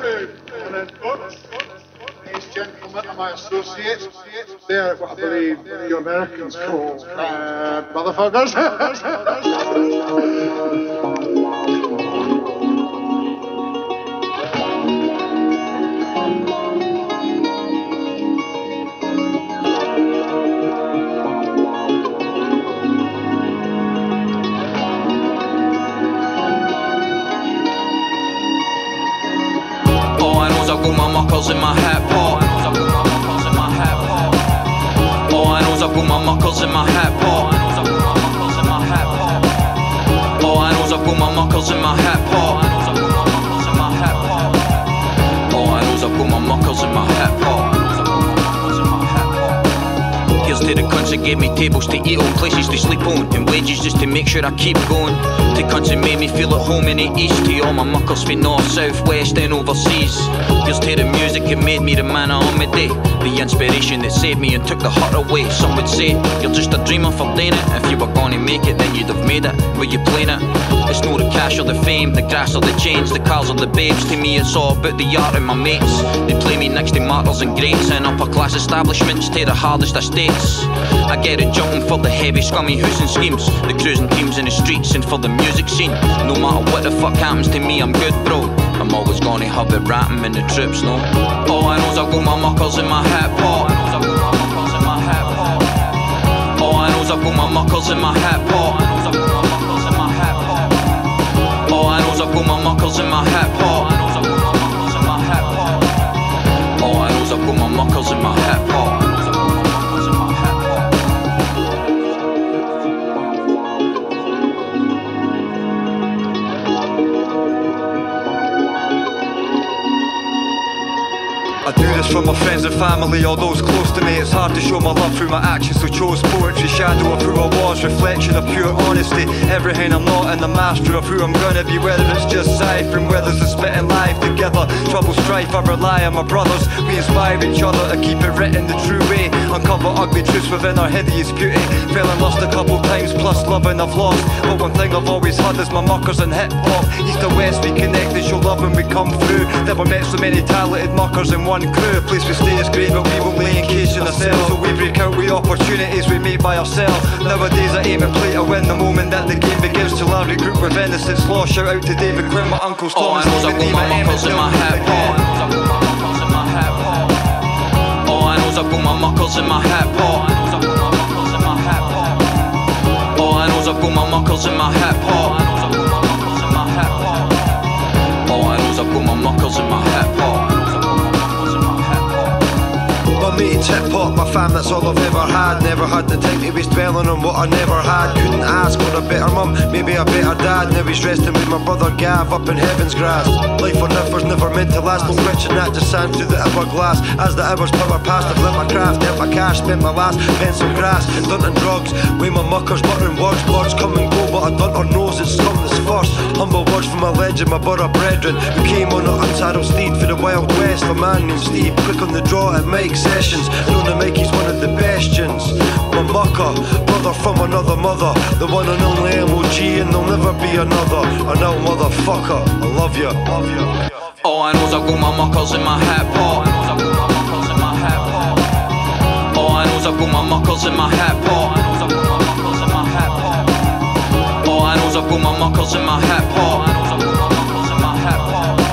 And then these gentlemen are my associates. They're what I believe you Americans call motherfuckers. I've got my muckles in my hat pot. Oh, I knows I've got my muckles in my hat pot. Oh, I knows I've got my muckles in my hat pot. Oh, I knows I've got my muckles in my hat pot. Here's to the cunts that gave me tables to eat on, places to sleep on, and wages just to make sure I keep going. To cunts that made me feel at home in the east, to all my muckles from north, south, west and overseas. Here's to the music that made me the man I am today, the inspiration that saved me and took the hurt away. Some would say, you're just a dreamer for doing it. If you were gonna make it, then you'd have made it. Were you playing it? It's no the cash or the fame, the grass or the chains, the cars or the babes. To me it's all about the art and my mates. They play me next to martyrs and greats in upper class establishments to the hardest estates. I get it jumping for the heavy scummy hoots and schemes, the cruising teams in the streets and for the music scene. No matter what the fuck happens to me, I'm good bro. I'm always gonna have it rapping in the troops, no. All I know's I've got my muckles in my hat pot. All I know's I've got my muckles in my hat pot. All I know's I've got my muckles in my hat pot. All I know's I've got my muckles in my hat pot. I do this for my friends and family, all those close to me. It's hard to show my love through my actions, so chose poetry. Shadow of who I was, reflection of pure honesty. Everything I'm not and the master of who I'm gonna be. Whether it's just ciphering, whether it's spitting life together. Trouble, strife, I rely on my brothers. We inspire each other to keep it written the true way. Uncover ugly truths within our hideous beauty. Fell in lust a couple times, plus loving I've lost. But one thing I've always had is my muckers and hip hop. East to west we connect, they show love when we come through. Never met so many talented muckers in one crew. Place we stay is great, but we won't lay in cage in ourselves. So we break out with opportunities we made by ourselves. Nowadays I aim and play to win the moment that the game begins. Till I regroup with innocence lost. Shout out to David Quinn, my uncle's Thomas. Oh, I knows I've got my muckles in my hat pot. Oh, I knows I've got my muckles in my hat pot. Oh, I knows I've got my muckles in my hat pot. Oh, I knows I've got my muckles in my hat pot. My mate's hip hop, my fam, that's all I've ever had. Never had the time to waste dwelling on what I never had. Couldn't ask for a better mum, maybe a better dad. Now he's resting with my brother Gav up in heaven's grass. Life on earth was never meant to last. No question that just sand through the hourglass. As the hours power past, I've let my craft, earned my cash, spent my last pence on grass, done on drugs. Way my muckers, muttering words, words come and go, but I don't or knows it's something that's first. Humble words from my legend, my brother brethren, who came on an unsaddled steed for the Wild West. A man named Steve, quick on the draw at Mike Sessions. Known to Mikey's one of the bastions. My mucker, brother from another mother, the one and only MOG, and there'll never be another. I know, motherfucker, I love you, love you. Oh, I knows I've got my muckles in my hat pot. Oh, I knows I've got my muckles in my hat pot. Oh, I knows I've got my muckles in my hat pot.